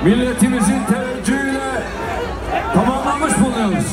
milletimizin teveccühüyle tamamlanmış bulunuyoruz.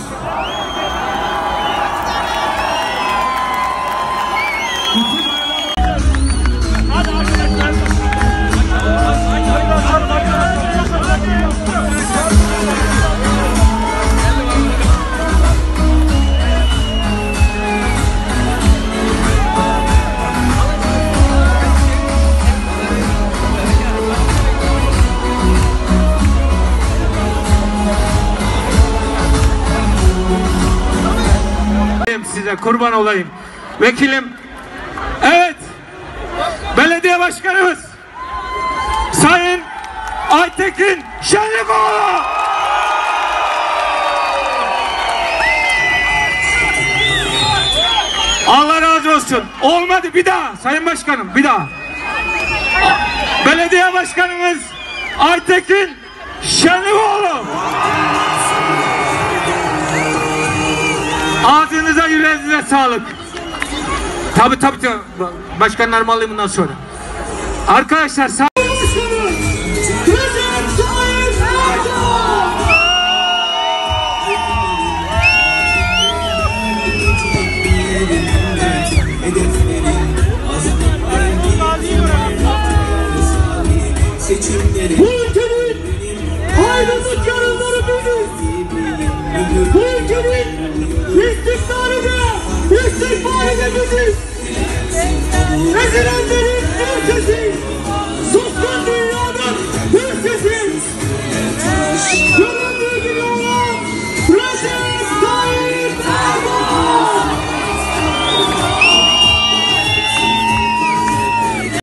Size kurban olayım. Vekilim, evet, belediye başkanımız Sayın Aytekin Şenlikoğlu. Allah razı olsun. Olmadı, bir daha Sayın Başkanım, bir daha. Belediye başkanımız Aytekin Şenlikoğlu. Ağzınıza yüreğinize sağlık. Tabii. Başkanlarımı alayım bundan sonra. Arkadaşlar sağ bu ülkenin aydınlık yarınları biziz. Bu ülkenin istikbali de biziz. Rezil